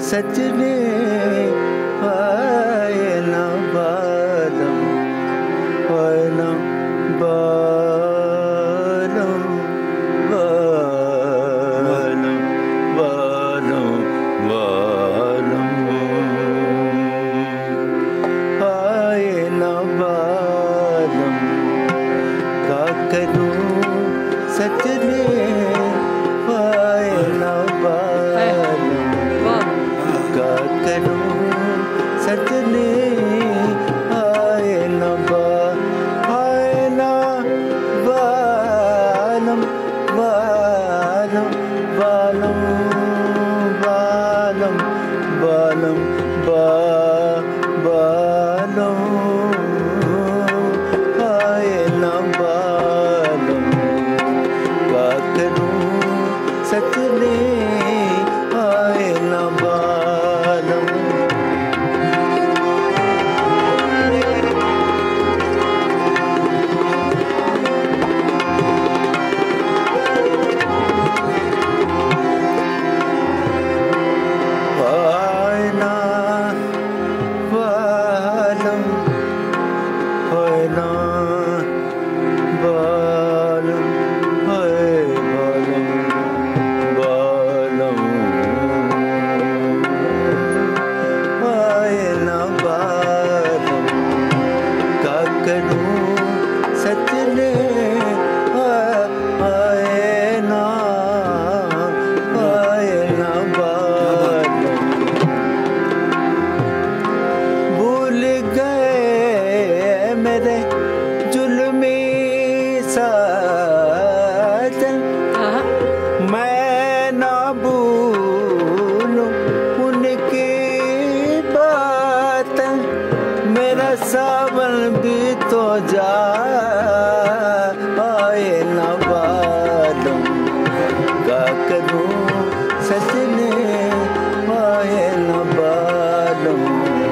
सजने आए ना बालम आए ना बालम बालम बालम बालम आए ना बालम का करूं सजने आए ना बालम का करूं सजने आए ना बालम बालम बालम बालम बालम बालम आए ना बालम का करूं सजने आए ना बालम सावन भी तो जा आए ना बालम का करूं सजने आए ना बालम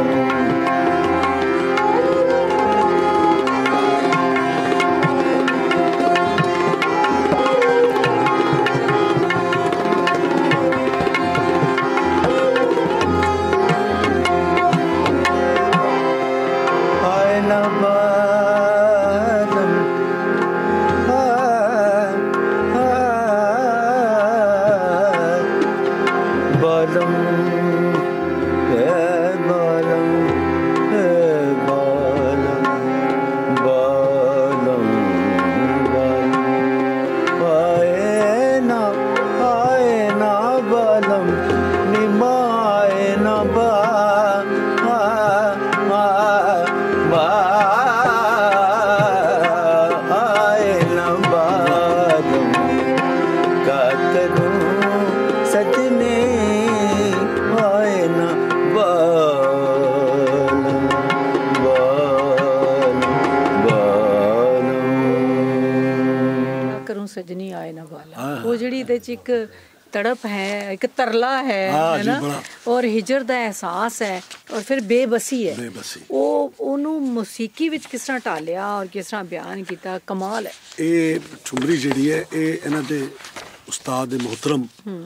सजनी आए ना बाला वो जिहड़ी इहदे च एक तड़प है एक तरला है ना और हिजर दा एहसास है और फिर बेबसी है वो ओनू मौसीकी विच किस तरह ढालिया और किस तरह बयान किया कमाल है। ये ठुमरी जिहड़ी है ये इन्हां दे उस्ताद मोहतरम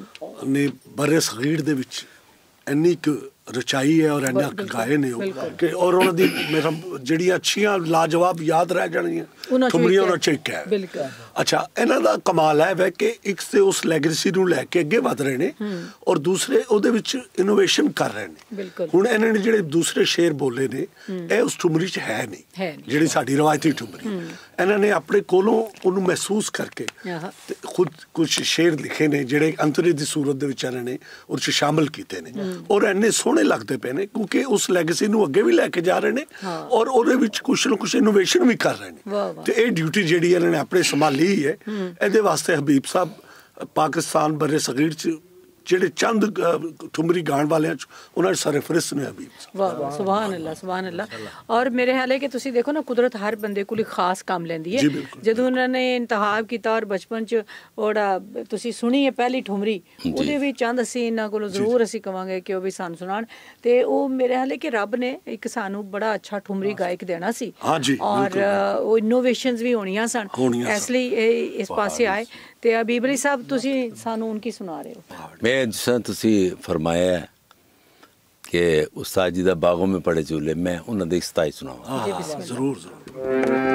ने बरे सगीर दे विच इन्नी रचाई है और इन्ना गाए ने कि और उन्हां दी मेरा जिहड़ियां अच्छियां लाजवाब याद रह जाणियां ठुमरियां उन्हां च एक है। अच्छा इन्हां दा कमाल है वै कि एक ते उस लैगेसी नूं लैके अगे वध रहे ने और दूसरे उहदे विच इनोवेशन कर रहे ने। हुण इन्हां ने जिहड़े दूसरे शेर बोले ने ये उस ठुमरी च है नहीं जिहड़ी साडी रवायती ठुमरी इन्हां ने अपने कोलों उहनूं महसूस करके खुद कुछ शेर लिखे ने जिहड़े अंतरे दी सूरत दे विच इन्हां ने उस च शामिल कीते ने और इन्ने सोहणे लगदे पे ने क्योंकि उस लैगेसी नूं अगे भी लैके जा रहे ने और उहदे विच कुछ ना कुछ इनोवेशन भी कर रहे ने। ते ये ड्यूटी जिहड़ी इन्हां ने अपने संभाली है इहदे वास्ते हबीब साहब पाकिस्तान बरे सगीर च ਜਿਹੜੇ ਚੰਦ ਠੁਮਰੀ ਗਾਣ ਵਾਲਿਆਂ ਚ ਉਹਨਾਂ ਦੇ ਸਰਫਰਿਸ ਨੇ ਹਬੀਬ। ਵਾਹ ਵਾਹ ਸੁਭਾਨ ਅੱਲਾਹ ਸੁਭਾਨ ਅੱਲਾਹ। ਔਰ ਮੇਰੇ ਹਾਲੇ ਕਿ ਤੁਸੀਂ ਦੇਖੋ ਨਾ ਕੁਦਰਤ ਹਰ ਬੰਦੇ ਕੋਲ ਖਾਸ ਕੰਮ ਲੈਂਦੀ ਹੈ। ਜਦੋਂ ਉਹਨਾਂ ਨੇ ਇੰਤਖਾਬ ਕੀਤਾ ਔਰ ਬਚਪਨ ਚ ਉਹਦਾ ਤੁਸੀਂ ਸੁਣੀ ਹੈ ਪਹਿਲੀ ਠੁਮਰੀ ਉਹਦੇ ਵਿੱਚ ਚੰਦ ਅਸੀਂ ਇਹਨਾਂ ਕੋਲੋਂ ਜ਼ਰੂਰ ਅਸੀਂ ਕਵਾਂਗੇ ਕਿ ਉਹ ਵੀ ਸਾਨੂੰ ਸੁਣਾਉਣ ਤੇ ਉਹ ਮੇਰੇ ਹਾਲੇ ਕਿ ਰੱਬ ਨੇ ਇੱਕ ਸਾਨੂੰ ਬੜਾ ਅੱਛਾ ਠੁਮਰੀ ਗਾਇਕ ਦੇਣਾ ਸੀ ਔਰ ਉਹ ਇਨੋਵੇਸ਼ਨਸ ਵੀ ਹੋਣੀਆਂ ਸਨ ਇਸ ਲਈ ਇਸ ਪਾਸੇ ਆਏ ਤੇ ਹਬੀਬ ਅਲੀ ਸਾਹਿਬ ਤੁਸੀਂ ਸਾਨੂੰ ਉਨਕੀ ਸੁਣਾ ਰਹੇ ਹੋ। मैं जिस तुसी फरमाया कि उस्ताद जी दा बागों में पड़े झूले, मैं उन्होंने दी 27 सुनावा। जरूर जरूर।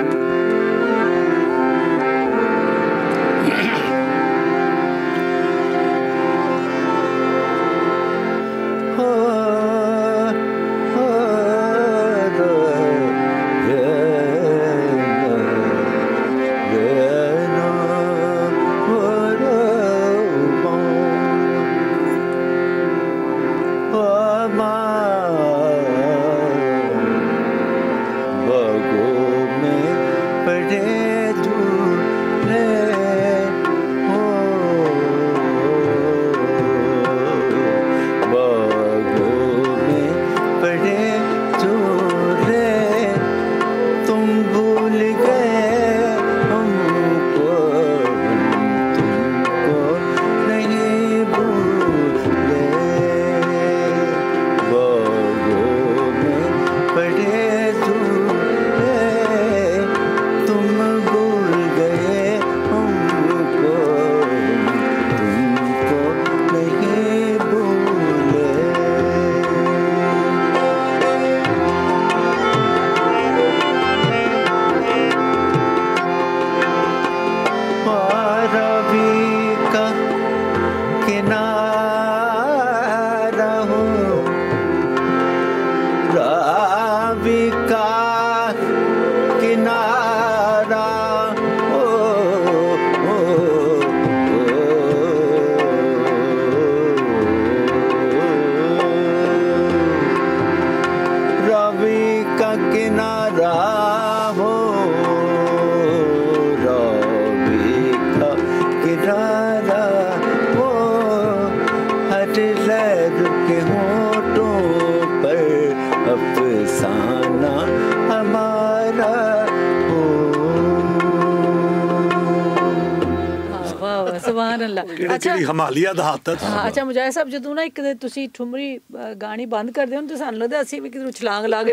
ਹਿਮਾਲਿਆ ਦਾ ਹੱਥ ਹੈ। ਅੱਛਾ ਮੁਜਾਹਿਦ ਸਾਹਿਬ, ਜਦੋਂ ਨਾ ਇੱਕ ਤੁਸੀਂ ਠੁਮਰੀ ਗਾਣੀ ਬੰਦ ਕਰਦੇ ਹੋ ਤਾਂ ਸਾਨੂੰ ਲੱਗਦਾ ਅਸੀਂ ਵੀ ਕਿਧਰੋਂ ਛਲਾਂਗ ਲਾ ਕੇ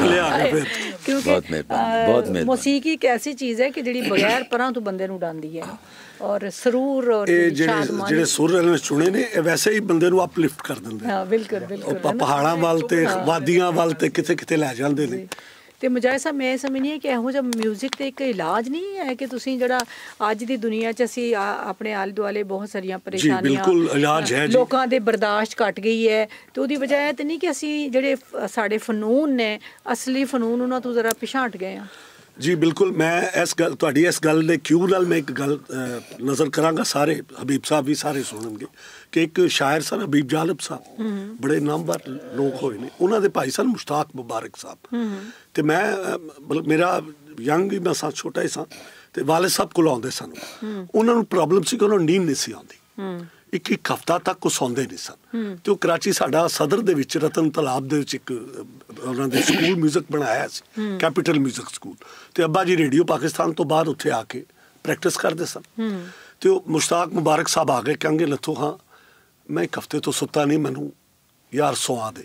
ਕਿਉਂਕਿ ਮੌਸੀਕੀ ਇੱਕ ਐਸੀ ਚੀਜ਼ ਹੈ ਕਿ ਜਿਹੜੀ ਬਗੈਰ ਪਰਾਂ ਤੋਂ ਬੰਦੇ ਨੂੰ ਉਡਾਉਂਦੀ ਹੈ, ਔਰ ਸਰੂਰ ਔਰ ਜਿਹੜੇ ਸੁਰ ਇਹਨਾਂ ਨੇ ਚੁਣੇ ਨੇ ਇਹ ਵੈਸੇ ਹੀ ਬੰਦੇ ਨੂੰ ਅਪਲਿਫਟ ਕਰ ਦਿੰਦੇ। ਹਾਂ ਬਿਲਕੁਲ ਬਿਲਕੁਲ, ਪਹਾੜਾਂ ਵੱਲ ਤੇ ਵਾਦੀਆਂ ਵੱਲ ਤੇ ਕਿਤੇ ਕਿਤੇ ਲੈ ਜਾਂਦੇ ਨੇ। ਤੇ ਮੁਜਾਹਿਦ ਸਾਹਿਬ, ਮੈਂ ਸਮਝਣੀ ਹੈ ਕਿ ਇਹੋ ਜਿਹਾ ਮਿਊਜ਼ਿਕ ਤੇ ਇੱਕ ਇਲਾਜ ਨਹੀਂ ਹੈ ਕਿ ਤੁਸੀਂ ਜਿਹੜਾ ਅੱਜ ਦੀ ਦੁਨੀਆ 'ਚ ਅਸੀਂ ਆਪਣੇ ਆਲੇ ਦੁਆਲੇ ਬਹੁਤ ਸਾਰੀਆਂ ਪਰੇਸ਼ਾਨੀਆਂ, ਬਿਲਕੁਲ ਇਲਾਜ ਹੈ ਜੀ, ਲੋਕਾਂ ਦੇ ਬਰਦਾਸ਼ਤ ਘਟ ਗਈ ਹੈ, ਤੇ ਉਹਦੀ ਵਜ੍ਹਾ ਇਹ ਤੇ ਨਹੀਂ ਕਿ ਅਸੀਂ ਜਿਹੜੇ ਸਾਡੇ ਫਨੂਨ ਨੇ ਅਸਲੀ ਫਨੂਨ ਉਹਨਾਂ ਤੋਂ ਜ਼ਰਾ ਪਿਛਾਂਟ ਹਟ ਗਏ ਹਾਂ। ਜੀ ਬਿਲਕੁਲ, ਮੈਂ ਤੁਹਾਡੀ ਇਸ ਗੱਲ ਦੇ ਕਿਉਂ ਨਾਲ ਮੈਂ ਇੱਕ ਗੱਲ ਨਜ਼ਰ ਕਰਾਂਗਾ, ਸਾਰੇ ਹਬੀਬ ਸਾਹਿਬ ਵੀ ਸਾਰੇ ਸੁਣਨਗੇ ਕਿ ਇੱਕ ਸ਼ਾਇਰ ਸਨ ਹਬੀਬ ਜਾਲਬ ਸਾਹਿਬ, ਬੜੇ ਨਾਮਵਰ ਲੋਕ ਹੋਏ ਨੇ, ਉਹਨਾਂ ਦੇ ਭਾਈ ਸਨ ਮੁਸ਼ਤਾਕ ਮੁਬਾਰਕ ਸਾਹਿਬ। ਤੇ ਮੈਂ ਮਤਲਬ ਮੇਰਾ ਯੰਗ ਹੀ ਮੈਂ ਸਾਂ, ਛੋਟਾ ਹੀ ਸਾਂ, ਤੇ ਵਾਲਿਦ ਸਾਹਿਬ ਕੋਲ ਆਉਂਦੇ ਸਨ। ਉਹਨਾਂ ਨੂੰ ਪ੍ਰੋਬਲਮ ਸੀ ਕਿ ਉਹਨਾਂ ਨੂੰ ਨੀਂਦ ਨਹੀਂ ਸੀ ਆਉਂਦੀ, ਇੱਕ ਹਫ਼ਤਾ ਤੱਕ ਉਹ ਸੌਂਦੇ ਨਹੀਂ ਸਨ। ਤੇ ਉਹ ਕਰਾਚੀ ਸਾਡਾ ਸਦਰ ਦੇ ਵਿੱਚ ਰਤਨ ਤਲਾਬ ਦੇ ਵਿੱਚ ਇੱਕ ਉਹਨਾਂ ਦੇ ਸਕੂਲ ਮਿਊਜ਼ਿਕ ਬਣਾਇਆ ਸੀ, ਕੈਪੀਟਲ ਮਿਊਜ਼ਿਕ ਸਕੂਲ, ਤੇ ਅੱਬਾ ਜੀ ਰੇਡੀਓ ਪਾਕਿਸਤਾਨ ਤੋਂ ਬਾਅਦ ਉੱਥੇ ਆ ਕੇ ਪ੍ਰੈਕਟਿਸ ਕਰਦੇ ਸਨ। ਤੇ ਉਹ ਮੁਸ਼ਤਾਕ ਮੁਬਾਰਕ ਸਾਹਿਬ ਆ ਗਏ, ਕਹਿੰਗੇ ਲੱਥੋ ਹਾਂ ਮੈਂ ਇੱਕ ਹਫ਼ਤੇ ਤੋਂ ਸੁੱਤਾ ਨਹੀਂ, ਮੈਨੂੰ ਯਾਰ ਸੌਆ ਦੇ।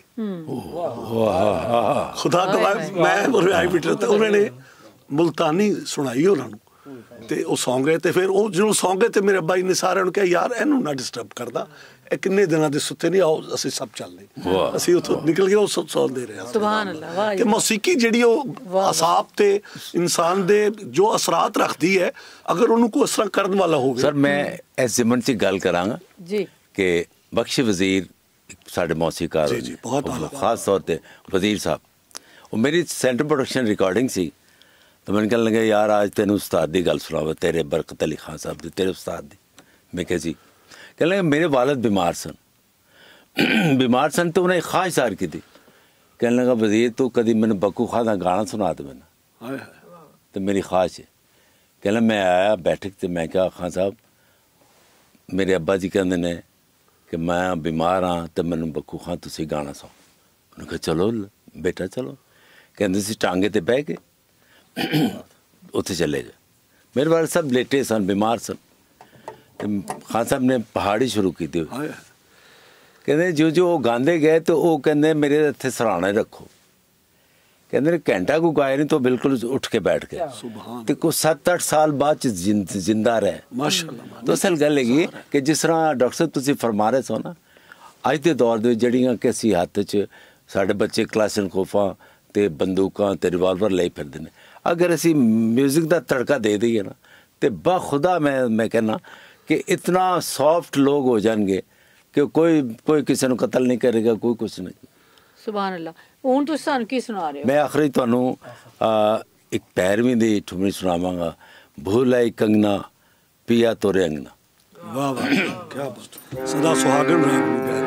ਖੁਦਾ ਗਵਾਹ ਮੈਂ ਆਈ ਬਿਠਾ, ਤੇ ਉਹਨਾਂ ਨੇ ਮੁਲਤਾਨੀ ਸੁਣਾਈ ਉਹਨਾਂ ਨੂੰ, ਤੇ ਉਹ ਸੌਂ ਗਏ। ਤੇ ਫਿਰ ਉਹ ਜਦੋਂ ਸੌਂ ਗਏ ਤੇ ਮੇਰੇ ਅੱਬਾ ਜੀ ਨੇ ਸਾਰਿਆਂ ਨੂੰ ਕਿਹਾ ਯਾਰ ਇਹਨੂੰ ਨਾ ਡਿਸਟਰਬ ਕਰਦਾ, ਇਹ ਕਿੰਨੇ ਦਿਨਾਂ ਦੇ ਸੁੱਤੇ ਨਹੀਂ, ਆਓ ਅਸੀਂ ਸਭ ਚੱਲਦੇ। ਅਸੀਂ ਉੱਥੋਂ ਨਿਕਲ ਗਏ, ਉਹ ਸੌਂਦੇ ਰਹੇ। ਸੁਭਾਨ ਅੱਲਾਹ। ਤੇ ਮੌਸੀਕੀ ਜਿਹੜੀ ਉਹ ਅਸਾਬ ਤੇ ਇਨਸਾਨ ਦੇ ਜੋ ਅਸਰਾਤ ਰੱਖਦੀ ਹੈ, ਅਗਰ ਉਹਨੂੰ ਕੋਈ ਅਸਰ ਕਰਨ ਵਾਲਾ ਹੋਵੇ। ਸਰ ਮੈਂ ਇਸ ਜ਼ਿਮਨ 'ਚ ਗੱਲ ਕਰਾਂਗਾ ਜੀ ਕਿ ਬਖਸ਼ ਵਜ਼ੀਰ ਸਾਡੇ ਮੌਸੀਕਾਰ ਖਾਸ ਤੌਰ ਤੇ ਵਜ਼ੀਰ ਸਾਹਿਬ, ਉਹ ਮੇਰੀ ਸੈਂਟਰ ਪ੍ਰੋਡਕਸ਼ਨ ਰਿਕਾਰਡਿੰਗ ਸੀ, तो मैंने कहने लगे यार आज तेन उस्ताद की गल सुनावा, तेरे बरकत अली खान साहब की, तेरे उस्ताद की। मैं कहा जी। कहने लगे मेरे वालिद बीमार सन, बीमार सन तो उन्हें ख्वाहिश ज़ाहिर की थी। कहने लगा वज़ीर तू कभी मैंने बक्कू खां दा गाना सुना दे मैंने, तो मेरी ख्वाहिश है। कहना मैं आया बैठक तो मैं क्या खान साहब मेरे अब्बा जी कहते ने कि मैं बीमार हाँ तो मैंने बक्कू खां तुसी गाना सुनाओ। उन्होंने कहा चलो बेटा चलो। कहते सी टांगे ते बह गए, उत्थे चले गए। मेरे वाले सब लेटे सन, बीमार सन। खान साहब ने पहाड़ी शुरू की थी। कहते जो जो गांदे गए तो वो कहते मेरे इत्थे सराहने रखो। कहते घंटा को गाए नहीं तो बिल्कुल उठ के बैठ गए। तो कुछ 7-8 साल बाद जिंदा रहे माशाअल्लाह। तो असल गल है कि जिस तरह डॉक्टर साहब तुसीं फरमा रहे सो ना, अज के दौर दे जड़ियां कि असीं हत्थ च साढ़े बच्चे क्लाशनकोफां ते बंदूकां ते रिवाल्वर ले फिरदे ने। अगर असी म्यूजिक का तड़का दे दईए ना तो बाखुदा मैं कहना कि इतना सॉफ्ट लोग हो जाएंगे कि कोई किसी को कतल नहीं करेगा, कोई कुछ नहीं। सुभान अल्लाह। हुण तुसीं सानूं की सुना रहे हो? मैं आखिरी तुहानू एक 15वीं दी ठुमरी सुनावांगा, भूल आई कंगना पिया तोरे अंगना। वाह वाह क्या बात, सदा सुहागन राग में गाया।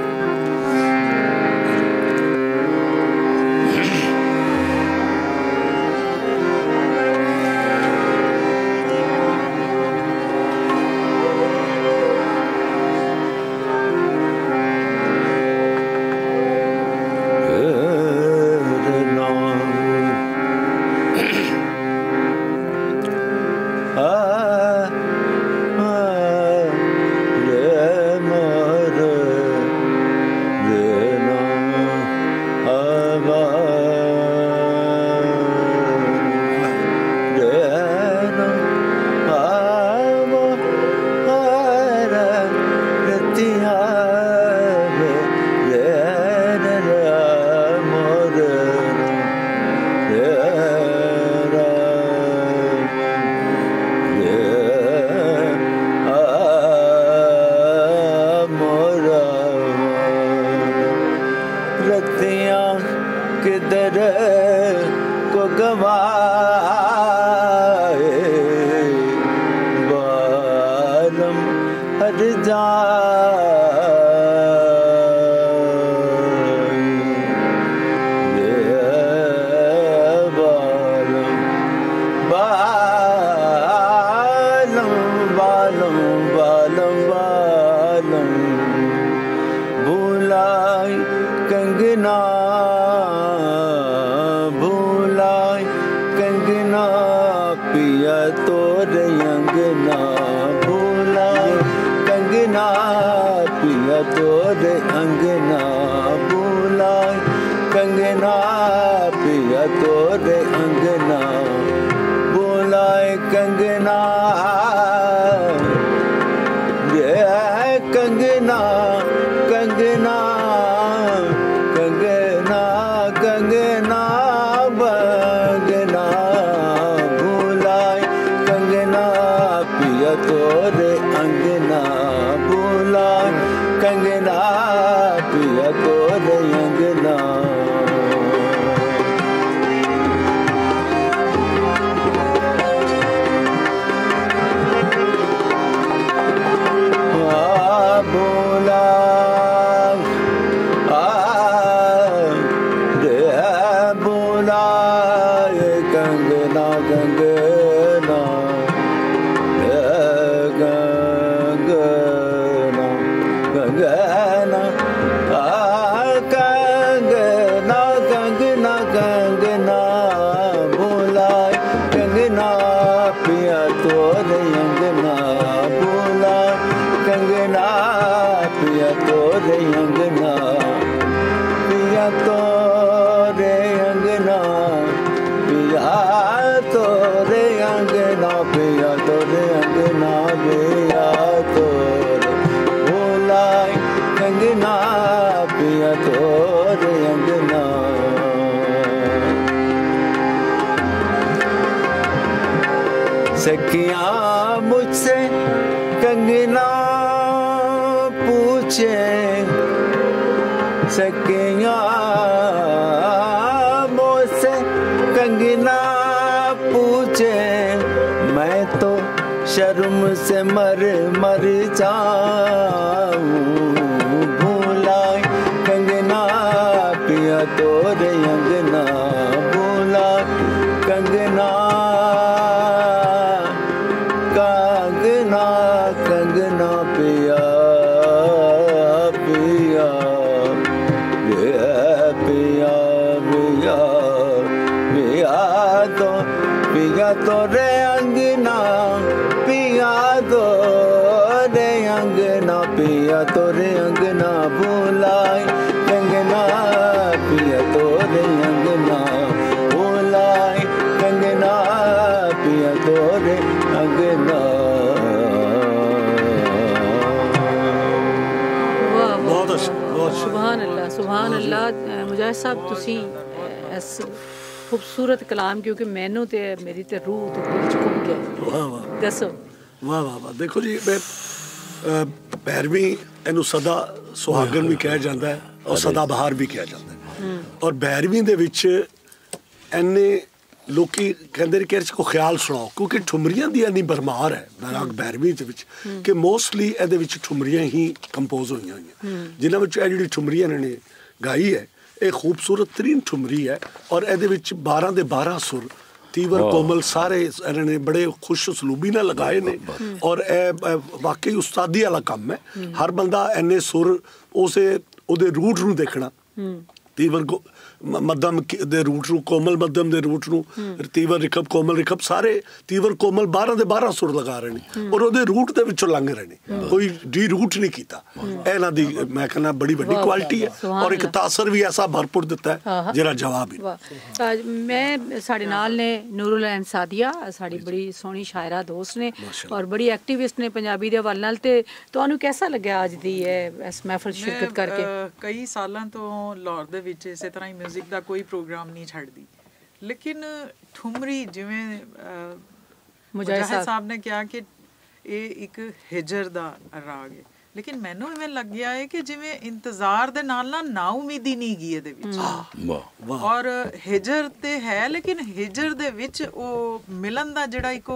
सखियां मुझसे कंगना पूछे, सखियां मुझसे कंगना पूछे, मैं तो शर्म से मर जाऊं। भूलाए कंगना पिया तोरे अंगना, भूलाए कंगना कंगना पिया पिया पिया पिया पिया तो रे अंगना, पिया तो रे अंगना, पिया तो रे अंगना, भूलाए कंगना पिया तो रे अंगना, भूलाए कंगना पिया तो रे अंगना। सुभान अल्लाह, सुभान अल्लाह। ਮੁਜਾਹਿਦ ਸਾਹਿਬ ਤੁਸੀਂ ਇਸ ਖੂਬਸੂਰਤ ਕਲਾਮ, ਕਿਉਂਕਿ ਮੈਨੂੰ ਤੇ ਮੇਰੀ ਤੇ ਰੂਹ ਤੇ ਦਿਲ ਚ ਖੁੱਭ ਗਿਆ। ਵਾਹ ਵਾਹ ਦੱਸੋ। ਵਾਹ ਵਾਹ ਵਾਹ। ਦੇਖੋ ਜੀ, ਭੈਰਵੀਂ ਇਹਨੂੰ ਸਦਾ ਸੁਹਾਗਣ ਵੀ ਕਿਹਾ ਜਾਂਦਾ ਹੈ ਔਰ ਸਦਾ ਬਹਾਰ ਵੀ ਕਿਹਾ ਜਾਂਦਾ ਹੈ। ਔਰ ਭੈਰਵੀਂ ਦੇ ਵਿੱਚ ਇੰਨੇ ਲੋਕੀ ਕਹਿੰਦੇ ਨੇ ਕਿ ਇਸ ਕੋ ਖਿਆਲ ਸੁਣਾਓ, ਕਿਉਂਕਿ ਠੁਮਰੀਆਂ ਦੀ ਇੰਨੀ ਭਰਮਾਰ ਹੈ ਬਰਾਗ ਭੈਰਵੀਂ ਦੇ ਵਿੱਚ ਕਿ ਮੋਸਟਲੀ ਇਹਦੇ ਵਿੱਚ ਠੁਮਰੀਆਂ ਹੀ ਕੰਪੋਜ਼ ਹੋਈਆਂ ਹੋਈਆਂ, ਜਿਨ੍ਹਾਂ ਵਿੱਚ ਇਹ ਜਿਹੜੀ ਠੁਮਰੀ ਇਹਨਾਂ ਨੇ ਗਾਈ ਹੈ ਇਹ ਖੂਬਸੂਰਤ ਤਰੀਨ ਠੁਮਰੀ ਹੈ। ਔਰ ਇਹਦੇ ਵਿੱਚ 12 ਦੇ 12 ਸੁਰ ਤੀਵਰ ਕੋਮਲ ਸਾਰੇ ਇਹਨਾਂ ਨੇ ਬੜੇ ਖੁਸ਼ ਉਸਲੂਬੀ ਨਾਲ ਲਗਾਏ ਨੇ। ਔਰ ਇਹ ਵਾਕਈ ਉਸਤਾਦੀ ਵਾਲਾ ਕੰਮ ਹੈ। ਹਰ ਬੰਦਾ ਇੰਨੇ ਸੁਰ ਉਹਦੇ ਰੂਟ ਨੂੰ ਦੇਖਣਾ, ਤੀਵਰ ਮੱਧਮ ਦੇ ਰੂਟ ਨੂੰ, ਕੋਮਲ ਮੱਧਮ ਦੇ ਰੂਟ ਨੂੰ, ਤੀਵਰ ਰਿਖਬ ਕੋਮਲ ਰਿਖਬ ਸਾਰੇ ਤੀਵਰ ਕੋਮਲ 12 ਦੇ 12 ਸੁਰ ਲਗਾ ਰਹੇ ਨੇ ਔਰ ਉਹਦੇ ਰੂਟ ਦੇ ਵਿੱਚੋਂ ਲੰਘ ਰਹੇ ਨੇ, ਕੋਈ ਡੀ ਰੂਟ ਨਹੀਂ ਕੀਤਾ। ਇਹਨਾਂ ਦੀ ਮੈਂ ਕਹਿੰਦਾ ਬੜੀ ਵੱਡੀ ਕੁਆਲਿਟੀ ਹੈ ਔਰ ਇੱਕ ਤਾਸਰ ਵੀ ਐਸਾ ਭਰਪੂਰ ਦਿੱਤਾ ਹੈ ਜਿਹੜਾ ਜਵਾਬ ਹੀ। ਮੈਂ ਸਾਡੇ ਨਾਲ ਨੇ ਨੂਰੁਲ ਐਨ ਸਾਦੀਆ, ਸਾਡੀ ਬੜੀ ਸੋਹਣੀ ਸ਼ਾਇਰਾ ਦੋਸਤ ਨੇ ਔਰ ਬੜੀ ਐਕਟਿਵਿਸਟ ਨੇ ਪੰਜਾਬੀ ਦੇ ਹਵਾਲੇ ਨਾਲ। ਤੇ ਤੁਹਾਨੂੰ ਕਿਹਦਾ ਲੱਗਿਆ ਅੱਜ ਦੀ ਇਸ ਮਹਿਫਲ ਸ਼ਿਰਕਤ ਕਰਕੇ? ਕਈ ਸਾਲਾਂ ਤੋਂ ਲਾਹੌਰ ਦੇ ਵਿੱਚ ਇਸੇ ਤਰ੍ਹਾਂ ਹੀ ਮਿਊਜ਼ਿਕ ਦਾ ਕੋਈ ਪ੍ਰੋਗਰਾਮ ਨਹੀਂ ਛੱਡਦੀ, ਲੇਕਿਨ ਠੁਮਰੀ ਜਿਵੇਂ ਮੁਜਾਹਿਦ ਸਾਹਿਬ ਨੇ ਕਿਹਾ ਕਿ ਇਹ ਇੱਕ ਹਿਜਰ ਦਾ ਰਾਗ ਹੈ, ਲੇਕਿਨ ਮੈਨੂੰ ਇਵੇਂ ਲੱਗਿਆ ਹੈ ਕਿ ਜਿਵੇਂ ਇੰਤਜ਼ਾਰ ਦੇ ਨਾਲ ਨਾਲ ਨਾ ਉਮੀਦੀ ਨਹੀਂ ਗਈ ਇਹਦੇ ਵਿੱਚ। ਔਰ ਹਿਜਰ ਤੇ ਹੈ, ਲੇਕਿਨ ਹਿਜਰ ਦੇ ਵਿੱਚ ਉਹ ਮਿਲਣ ਦਾ ਜਿਹੜਾ ਇੱਕ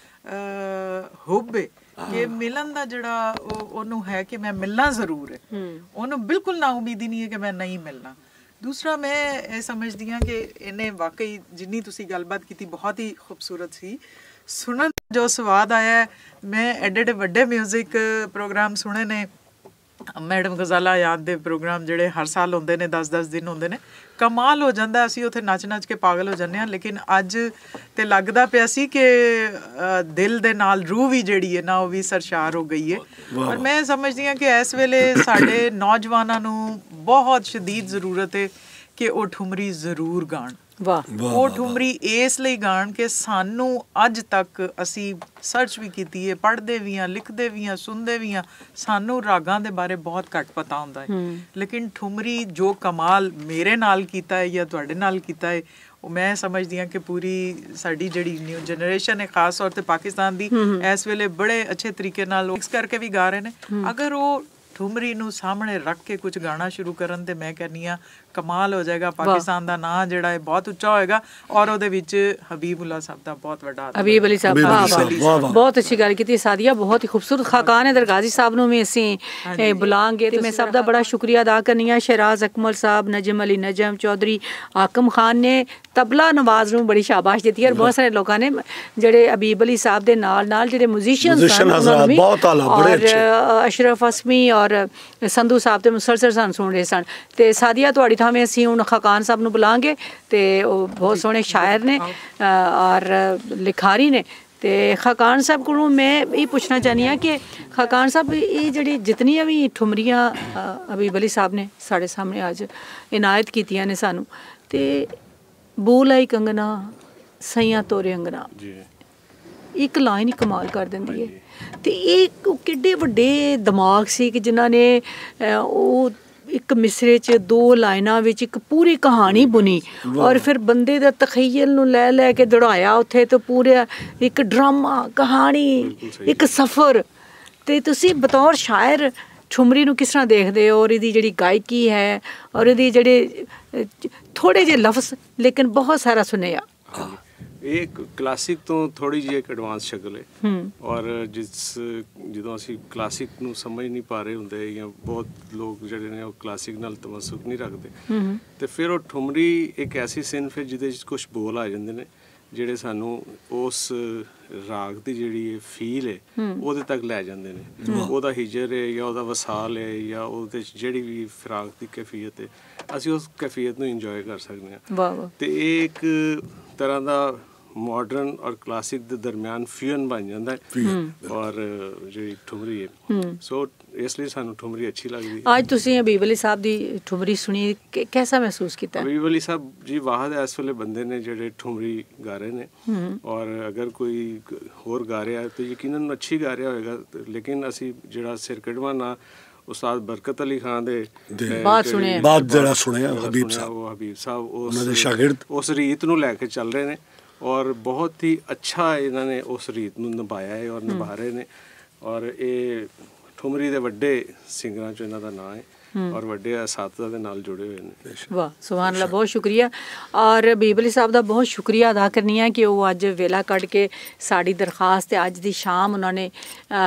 ਹੁਬ ਹੈ ਕਿ ਮਿਲਣ ਦਾ ਜਿਹੜਾ ਉਹਨੂੰ ਹੈ ਕਿ ਮੈਂ ਮਿਲਣਾ ਜ਼ਰੂਰ ਹੈ, ਉਹਨੂੰ ਬਿਲਕੁਲ ਨਾ ਉਮੀਦੀ ਨਹੀਂ ਹੈ ਕਿ ਮੈਂ ਨਹੀਂ ਮਿਲਣਾ। ਦੂਸਰਾ ਮੈਂ ਇਹ ਸਮਝਦੀ ਹਾਂ ਕਿ ਇਹਨੇ ਵਾਕਈ ਜਿੰਨੀ ਤੁਸੀਂ ਗੱਲਬਾਤ ਕੀਤੀ ਬਹੁਤ ਹੀ ਖੂਬਸੂਰਤ ਸੀ, ਸੁਣਨ ਜੋ ਸਵਾਦ ਆਇਆ। ਮੈਂ ਐਡੇ ਵੱਡੇ ਮਿਊਜ਼ਿਕ ਪ੍ਰੋਗਰਾਮ ਸੁਣੇ ਨੇ, ਮੈਡਮ ਗਜ਼ਾਲਾ ਯਾਦ ਦੇ ਪ੍ਰੋਗਰਾਮ ਜਿਹੜੇ ਹਰ ਸਾਲ ਹੁੰਦੇ ਨੇ, 10-10 ਦਿਨ ਹੁੰਦੇ ਨੇ, ਕਮਾਲ ਹੋ ਜਾਂਦਾ, ਅਸੀਂ ਉੱਥੇ ਨੱਚ ਕੇ ਪਾਗਲ ਹੋ ਜਾਂਦੇ ਹਾਂ। ਲੇਕਿਨ ਅੱਜ ਤੇ ਲੱਗਦਾ ਪਿਆ ਸੀ ਕਿ ਦਿਲ ਦੇ ਨਾਲ ਰੂਹ ਵੀ ਜਿਹੜੀ ਹੈ ਨਾ ਉਹ ਵੀ ਸਰਸ਼ਾਰ ਹੋ ਗਈ ਹੈ। ਔਰ ਮੈਂ ਸਮਝਦੀ ਹਾਂ ਕਿ ਇਸ ਵੇਲੇ ਸਾਡੇ ਨੌਜਵਾਨਾਂ ਨੂੰ ਬਹੁਤ ਸ਼ਦੀਦ ਜ਼ਰੂਰਤ ਹੈ ਕਿ ਉਹ ਠੁਮਰੀ ਜ਼ਰੂਰ ਗਾਣ। ਉਹ ਠੁਮਰੀ ਇਸ ਲਈ ਗਾਣ ਕਿ ਸਾਨੂੰ ਅੱਜ ਤੱਕ ਅਸੀਂ ਸਰਚ ਵੀ ਕੀਤੀ ਹੈ, ਪੜ੍ਹਦੇ ਵੀ ਹਾਂ, ਲਿਖਦੇ ਵੀ ਹਾਂ, ਸੁਣਦੇ ਵੀ ਹਾਂ, ਸਾਨੂੰ ਰਾਗਾਂ ਦੇ ਬਾਰੇ ਬਹੁਤ ਘੱਟ ਪਤਾ ਹੁੰਦਾ ਹੈ। ਲੇਕਿਨ ਠੁਮਰੀ ਜੋ ਕਮਾਲ ਮੇਰੇ ਨਾਲ ਕੀਤਾ ਹੈ ਜਾਂ ਤੁਹਾਡੇ ਨਾਲ ਕੀਤਾ ਹੈ, ਉਹ ਮੈਂ ਸਮਝਦੀ ਹਾਂ ਕਿ ਪੂਰੀ ਸਾਡੀ ਜਿਹੜੀ ਨਿਊ ਜਨਰੇਸ਼ਨ ਹੈ, ਖਾਸ ਤੌਰ 'ਤੇ ਪਾਕਿਸਤਾਨ ਦੀ, ਇਸ ਵੇਲੇ ਬੜੇ ਅੱਛੇ ਤਰੀਕੇ ਨਾਲ ਮਿਕਸ ਕਰਕੇ ਵੀ ਗਾ ਰਹੇ ਨੇ। ਅਗਰ ਉਹ ਠੁਮਰੀ ਨੂੰ ਸਾਹਮਣੇ ਰੱਖ ਕੇ ਕੁਝ ਗਾਣਾ ਸ਼ੁਰੂ ਕਰਨ ਤੇ ਮੈਂ ਕਹਿੰਦੀ ਹਾਂ ਕਮਾਲ ਹੋ ਜਾਏਗਾ। ਪਾਕਿਸਤਾਨ ਦਾ ਨਾਂ ਜਿਹੜਾ ਹੈ ਬਹੁਤ ਉੱਚਾ ਹੋਏਗਾ ਔਰ ਉਹਦੇ ਵਿੱਚ ਹਬੀਬੁੱਲਾ ਸਾਹਿਬ ਦਾ ਬਹੁਤ ਵੱਡਾ, ਹਬੀਬ ਅਲੀ ਸਾਹਿਬ, ਬਹੁਤ ਅੱਛੀ ਗੱਲ ਕੀਤੀ ਸਾਦੀਆ, ਬਹੁਤ ਹੀ ਖੂਬਸੂਰਤ। ਖਾਕਾਨ ਦਰਗਾਜ਼ੀ ਸਾਹਿਬ ਨੂੰ ਵੀ ਅਸੀਂ ਬੁਲਾਵਾਂਗੇ ਤੇ ਮੈਂ ਸਭ ਦਾ ਬੜਾ ਸ਼ੁਕਰੀਆ ਅਦਾ ਕਰਨੀ ਆ। ਸ਼ਹਿਰਾਜ਼ ਅਕਮਲ ਸਾਹਿਬ, ਨਜਮ ਅਲੀ ਨਜਮ ਚੌਧਰੀ, ਆਕਮ ਖਾਨ ਨੇ ਤਬਲਾ ਨਵਾਜ਼ ਨੂੰ ਬੜੀ ਸ਼ਾਬਾਸ਼ ਦਿੱਤੀ। ਔਰ ਬਹੁਤ ਸਾਰੇ ਲੋਕਾਂ ਨੇ ਜਿਹੜੇ ਹਬੀਬ ਅਲੀ ਸਾਹਿਬ ਦੇ ਨਾਲ ਜਿਹੜੇ ਮਿਊਜ਼ੀਸ਼ੀਅਨ ਸਨ ਉਹਨਾਂ ਨੂੰ ਵੀ, ਔਰ ਅਸ਼ਰਫ ਅਸਮੀ ਔਰ ਸੰਧੂ ਸਾਹਿਬ ਤੇ ਮੁਸਲਸਲ ਸਾਨੂੰ ਸੁਣ ਰਹੇ ਸਨ। ਤੇ ਸਾਦੀਆ ਤੁਹਾਡੀ ਥਾਵੇਂ ਅਸੀਂ ਹੁਣ ਖਾਕਾਨ ਸਾਹਿਬ ਨੂੰ ਬੁਲਾਵਾਂਗੇ ਤੇ ਉਹ ਬਹੁਤ ਸੋਹਣੇ ਸ਼ਾਇਰ ਨੇ ਔਰ ਲਿਖਾਰੀ ਨੇ। ਤੇ ਖਾਕਾਨ ਸਾਹਿਬ ਕੋਲੋਂ ਮੈਂ ਇਹ ਪੁੱਛਣਾ ਚਾਹੁੰਦੀ ਹਾਂ ਕਿ ਖਾਕਾਨ ਸਾਹਿਬ ਇਹ ਜਿਹੜੀ ਜਿਤਨੀਆਂ ਵੀ ਠੁਮਰੀਆਂ ਹਬੀਬ ਅਲੀ ਸਾਹਿਬ ਨੇ ਸਾਡੇ ਸਾਹਮਣੇ ਅੱਜ ਇਨਾਇਤ ਕੀਤੀਆਂ ਨੇ ਸਾਨੂੰ, ਤੇ ਬੋਲ ਆਈ ਕੰਗਨਾ ਸਈਆਂ ਤੋਰੇ ਅੰਗਨਾ, ਇੱਕ ਲਾਈਨ ਹੀ ਕਮਾਲ ਕਰ ਦਿੰਦੀ ਹੈ। ਤੇ ਇਹ ਕਿੱਡੇ ਵੱਡੇ ਦਿਮਾਗ ਸੀ ਕਿ ਜਿਨ੍ਹਾਂ ਨੇ ਉਹ ਇੱਕ ਮਿਸਰੇ 'ਚ 2 ਲਾਈਨਾਂ ਵਿੱਚ ਇੱਕ ਪੂਰੀ ਕਹਾਣੀ ਬੁਣੀ ਔਰ ਫਿਰ ਬੰਦੇ ਦਾ ਤਖਯਲ ਨੂੰ ਲੈ ਕੇ ਦੌੜਾਇਆ ਉੱਥੇ, ਤੇ ਪੂਰਾ ਇੱਕ ਡਰਾਮਾ, ਕਹਾਣੀ, ਇੱਕ ਸਫ਼ਰ। ਤੇ ਤੁਸੀਂ ਬਤੌਰ ਸ਼ਾਇਰ ਠੁਮਰੀ ਨੂੰ ਕਿਸ ਤਰ੍ਹਾਂ ਦੇਖਦੇ ਹੋ ਔਰ ਇਹਦੀ ਜਿਹੜੀ ਗਾਇਕੀ ਹੈ ਔਰ ਇਹਦੀ ਜਿਹੜੇ ਥੋੜ੍ਹੇ ਜਿਹੇ ਲਫ਼ਜ਼ ਲੇਕਿਨ ਬਹੁਤ ਸਾਰਾ ਸੁਣਿਆ? ਇਹ ਕਲਾਸਿਕ ਤੋਂ ਥੋੜੀ ਜਿਹੀ ਇੱਕ ਐਡਵਾਂਸ ਸ਼ਕਲ ਹੈ ਔਰ ਜਦੋਂ ਅਸੀਂ ਕਲਾਸਿਕ ਨੂੰ ਸਮਝ ਨਹੀਂ ਪਾ ਰਹੇ ਹੁੰਦੇ ਜਾਂ ਬਹੁਤ ਲੋਕ ਜਿਹੜੇ ਨੇ ਉਹ ਕਲਾਸਿਕ ਨਾਲ ਤਮਸੁਕ ਨਹੀਂ ਰੱਖਦੇ, ਤੇ ਫਿਰ ਉਹ ਠੁਮਰੀ ਇੱਕ ਐਸੀ ਸਿਨਫ ਹੈ ਜਿਹਦੇ 'ਚ ਕੁਛ ਬੋਲ ਆ ਜਾਂਦੇ ਨੇ ਜਿਹੜੇ ਸਾਨੂੰ ਉਸ ਰਾਗ ਦੀ ਜਿਹੜੀ ਫੀਲ ਹੈ ਉਹਦੇ ਤੱਕ ਲੈ ਜਾਂਦੇ ਨੇ। ਉਹਦਾ ਹਿਜਰ ਹੈ ਜਾਂ ਉਹਦਾ ਵਸਾਲ ਹੈ ਜਾਂ ਉਹਦੇ 'ਚ ਜਿਹੜੀ ਵੀ ਫਿਰਾਕ ਦੀ ਕੈਫੀਅਤ ਹੈ, ਅਸੀਂ ਉਸ ਕੈਫੀਅਤ ਨੂੰ ਇੰਜੋਏ ਕਰ ਸਕਦੇ ਹਾਂ। ਤੇ ਇਹ ਇੱਕ ਤਰ੍ਹਾਂ ਦਾ ਮਾਡਰਨ ਔਰ ਕਲਾਸਿਕ ਦੇ ਦਰਮਿਆਨ ਫਿਊਜ਼ਨ ਬਣ ਜਾਂਦਾ ਹੈ ਔਰ ਜਿਹੜੀ ਠੁਮਰੀ ਹੈ, ਸੋ ਇਸ ਲਈ ਸਾਨੂੰ ਠੁਮਰੀ ਅੱਛੀ ਲੱਗਦੀ ਹੈ। ਅੱਜ ਤੁਸੀਂ ਹਬੀਬ ਅਲੀ ਸਾਹਿਬ ਦੀ ਠੁਮਰੀ ਸੁਣੀ, ਕਿਹਦਾ ਮਹਿਸੂਸ ਕੀਤਾ? ਹਬੀਬ ਅਲੀ ਸਾਹਿਬ ਜੀ ਵਾਹਦ ਇਸ ਵੇਲੇ ਬੰਦੇ ਨੇ ਜਿਹੜੇ ਠੁਮਰੀ ਗਾ ਰਹੇ ਨੇ ਔਰ ਅਗਰ ਕੋਈ ਹੋਰ ਗਾ ਰਿਹਾ ਤਾਂ ਯਕੀਨਨ ਅੱਛੀ ਗਾ ਰਿਹਾ ਹੋਏਗਾ, ਲੇਕਿਨ ਅਸੀਂ ਜਿਹੜਾ ਸਿਰ ਕਢਵਾਉਣਾ ਉਸਤਾਦ ਬਰਕਤ ਅਲੀ ਖਾਨ ਦੇ ਬਾਤ ਜਿਹੜਾ ਸੁਣਿਆ ਹਬੀਬ ਸਾਹਿਬ, ਉਹ ਹਬੀਬ ਸਾਹਿਬ ਉਹਨਾਂ ਦੇ ਸ਼ਾਗਿਰਦ ਉਸ ਰੀਤ ਨੂੰ ਲੈ ਕੇ ਚੱਲ ਰਹੇ ਨੇ ਔਰ ਬਹੁਤ ਹੀ ਅੱਛਾ ਇਹਨਾਂ ਨੇ ਉਸ ਰੀਤ ਨੂੰ ਨਿਭਾਇਆ ਹੈ ਔਰ ਨਿਭਾ ਰਹੇ ਨੇ। ਔਰ ਇਹ ਠੁਮਰੀ ਦੇ ਵੱਡੇ ਸਿੰਗਰਾਂ 'ਚੋਂ ਇਹਨਾਂ ਦਾ ਨਾਂ ਹੈ ਔਰ ਵੱਡੇ ਅਸਾਤਿਜ਼ਾ ਦੇ ਨਾਲ ਜੁੜੇ ਹੋਏ ਨੇ। ਵਾਹ ਸੁਭਾਨ ਅੱਲਾਹ, ਬਹੁਤ ਸ਼ੁਕਰੀਆ। ਔਰ ਹਬੀਬ ਅਲੀ ਸਾਹਿਬ ਦਾ ਬਹੁਤ ਸ਼ੁਕਰੀਆ ਅਦਾ ਕਰਨੀ ਹੈ ਕਿ ਉਹ ਅੱਜ ਵੇਲਾ ਕੱਢ ਕੇ ਸਾਡੀ ਦਰਖਾਸਤ ਤੇ ਅੱਜ ਦੀ ਸ਼ਾਮ ਉਹਨਾਂ ਨੇ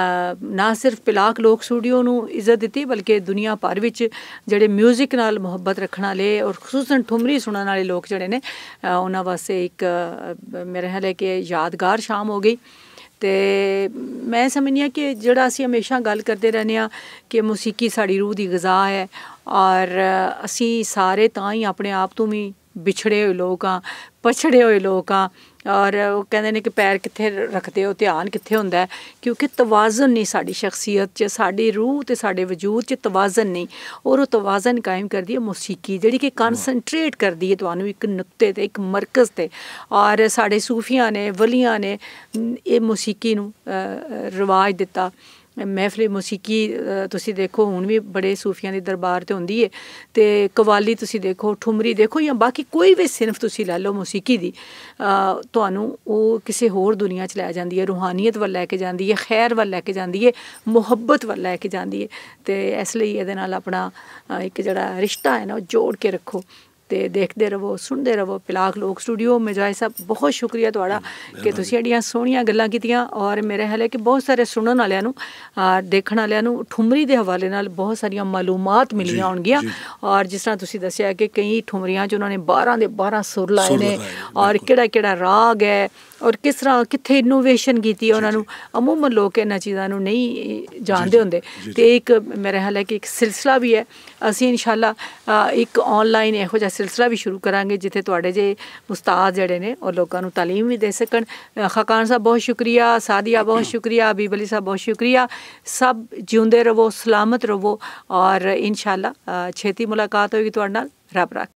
ਨਾ ਸਿਰਫ ਪਿਲਾਕ ਲੋਕ ਸਟੂਡੀਓ ਨੂੰ ਇੱਜ਼ਤ ਦਿੱਤੀ ਬਲਕਿ ਦੁਨੀਆ ਭਰ ਵਿੱਚ ਜਿਹੜੇ ਮਿਊਜ਼ਿਕ ਨਾਲ ਮੁਹੱਬਤ ਰੱਖਣ ਵਾਲੇ ਔਰ ਖੁਸੂਸਨ ਠੁਮਰੀ ਸੁਣਨ ਵਾਲੇ ਲੋਕ ਜਿਹੜੇ ਨੇ ਉਹਨਾਂ ਵਾਸਤੇ ਇੱਕ ਮੇਰੇ ਖਿਆਲ ਹੈ ਕਿ ਯਾਦਗਾਰ ਸ਼ਾਮ ਹੋ ਗਈ। ਅਤੇ ਮੈਂ ਸਮਝਦੀ ਹਾਂ ਕਿ ਜਿਹੜਾ ਅਸੀਂ ਹਮੇਸ਼ਾ ਗੱਲ ਕਰਦੇ ਰਹਿੰਦੇ ਹਾਂ ਕਿ ਮੌਸੀਕੀ ਸਾਡੀ ਰੂਹ ਦੀ ਗਜ਼ਾ ਹੈ ਔਰ ਅਸੀਂ ਸਾਰੇ ਤਾਂ ਹੀ ਆਪਣੇ ਆਪ ਤੋਂ ਵੀ ਵਿਛੜੇ ਹੋਏ ਲੋਕ ਹਾਂ, ਪਛੜੇ ਹੋਏ ਲੋਕ ਹਾਂ। ਔਰ ਉਹ ਕਹਿੰਦੇ ਨੇ ਕਿ ਪੈਰ ਕਿੱਥੇ ਰੱਖਦੇ ਹੋ, ਧਿਆਨ ਕਿੱਥੇ ਹੁੰਦਾ ਹੈ, ਕਿਉਂਕਿ ਤਵਾਜ਼ਨ ਨਹੀਂ ਸਾਡੀ ਸ਼ਖਸੀਅਤ 'ਚ, ਸਾਡੀ ਰੂਹ ਅਤੇ ਸਾਡੇ ਵਜੂਦ 'ਚ ਤਵਾਜ਼ਨ ਨਹੀਂ। ਔਰ ਉਹ ਤਵਾਜ਼ਨ ਕਾਇਮ ਕਰਦੀ ਹੈ ਮੌਸੀਕੀ, ਜਿਹੜੀ ਕਿ ਕਨਸਨਟਰੇਟ ਕਰਦੀ ਹੈ ਤੁਹਾਨੂੰ ਇੱਕ ਨੁਕਤੇ 'ਤੇ, ਇੱਕ ਮਰਕਜ਼ 'ਤੇ। ਔਰ ਸਾਡੇ ਸੂਫੀਆਂ ਨੇ, ਵਲੀਆਂ ਨੇ ਇਹ ਮੌਸੀਕੀ ਨੂੰ ਰਿਵਾਜ ਦਿੱਤਾ। ਮਹਿਫਿਲ ਮੌਸੀਕੀ ਤੁਸੀਂ ਦੇਖੋ ਹੁਣ ਵੀ ਬੜੇ ਸੂਫੀਆਂ ਦੇ ਦਰਬਾਰ 'ਤੇ ਹੁੰਦੀ ਹੈ, ਅਤੇ ਕਵਾਲੀ ਤੁਸੀਂ ਦੇਖੋ, ਠੁਮਰੀ ਦੇਖੋ, ਜਾਂ ਬਾਕੀ ਕੋਈ ਵੀ ਸਿਨਫ ਤੁਸੀਂ ਲੈ ਲਓ ਮੌਸੀਕੀ ਦੀ, ਤੁਹਾਨੂੰ ਉਹ ਕਿਸੇ ਹੋਰ ਦੁਨੀਆ 'ਚ ਲੈ ਜਾਂਦੀ ਹੈ, ਰੂਹਾਨੀਅਤ ਵੱਲ ਲੈ ਕੇ ਜਾਂਦੀ ਹੈ, ਖੈਰ ਵੱਲ ਲੈ ਕੇ ਜਾਂਦੀ ਹੈ, ਮੁਹੱਬਤ ਵੱਲ ਲੈ ਕੇ ਜਾਂਦੀ ਹੈ। ਅਤੇ ਇਸ ਲਈ ਇਹਦੇ ਨਾਲ ਆਪਣਾ ਇੱਕ ਜਿਹੜਾ ਰਿਸ਼ਤਾ ਹੈ ਨਾ ਉਹ ਜੋੜ ਕੇ ਰੱਖੋ ਅਤੇ ਦੇਖਦੇ ਰਹੋ, ਸੁਣਦੇ ਰਹੋ ਪਿਲਾਕ ਲੋਕ ਸਟੂਡੀਓ। ਮਿਰਜ਼ਾ ਸਾਹਿਬ ਬਹੁਤ ਸ਼ੁਕਰੀਆ ਤੁਹਾਡਾ ਕਿ ਤੁਸੀਂ ਐਡੀਆਂ ਸੋਹਣੀਆਂ ਗੱਲਾਂ ਕੀਤੀਆਂ। ਔਰ ਮੇਰੇ ਖਿਆਲ ਹੈ ਕਿ ਬਹੁਤ ਸਾਰੇ ਸੁਣਨ ਵਾਲਿਆਂ ਨੂੰ, ਦੇਖਣ ਵਾਲਿਆਂ ਨੂੰ ਠੁਮਰੀ ਦੇ ਹਵਾਲੇ ਨਾਲ ਬਹੁਤ ਸਾਰੀਆਂ ਮਾਲੂਮਾਤ ਮਿਲੀਆਂ ਹੋਣਗੀਆਂ। ਔਰ ਜਿਸ ਤਰ੍ਹਾਂ ਤੁਸੀਂ ਦੱਸਿਆ ਕਿ ਕਈ ਠੁਮਰੀਆਂ 'ਚ ਉਹਨਾਂ ਨੇ 12 ਦੇ 12 ਸੁਰ ਲਾਏ ਨੇ ਔਰ ਕਿਹੜਾ ਕਿਹੜਾ ਰਾਗ ਹੈ ਔਰ ਕਿਸ ਤਰ੍ਹਾਂ ਕਿੱਥੇ ਇਨੋਵੇਸ਼ਨ ਕੀਤੀ ਹੈ, ਉਹਨਾਂ ਨੂੰ ਅਮੂਮਨ ਲੋਕ ਇਹਨਾਂ ਚੀਜ਼ਾਂ ਨੂੰ ਨਹੀਂ ਜਾਣਦੇ ਹੁੰਦੇ। ਅਤੇ ਇੱਕ ਮੇਰੇ ਖਿਆਲ ਹੈ ਕਿ ਇੱਕ ਸਿਲਸਿਲਾ ਵੀ ਹੈ, ਅਸੀਂ ਇਨਸ਼ਾਅੱਲਾ ਇੱਕ ਔਨਲਾਈਨ ਇਹੋ ਜਿਹਾ ਸਿਲਸਿਲਾ ਵੀ ਸ਼ੁਰੂ ਕਰਾਂਗੇ ਜਿੱਥੇ ਤੁਹਾਡੇ ਜੇ ਉਸਤਾਦ ਜਿਹੜੇ ਨੇ ਉਹ ਲੋਕਾਂ ਨੂੰ ਤਾਲੀਮ ਵੀ ਦੇ ਸਕਣ। ਖਾਕਾਨ ਸਾਹਿਬ ਬਹੁਤ ਸ਼ੁਕਰੀਆ, ਸਾਦੀਆ ਬਹੁਤ ਸ਼ੁਕਰੀਆ, ਹਬੀਬ ਅਲੀ ਸਾਹਿਬ ਬਹੁਤ ਸ਼ੁਕਰੀਆ। ਸਭ ਜਿਉਂਦੇ ਰਹੋ, ਸਲਾਮਤ ਰਹੋ ਔਰ ਇਨਸ਼ਾਅੱਲਾ ਛੇਤੀ ਮੁਲਾਕਾਤ ਹੋਏਗੀ ਤੁਹਾਡੇ ਨਾਲ। ਰੱਬ ਰੱਖ।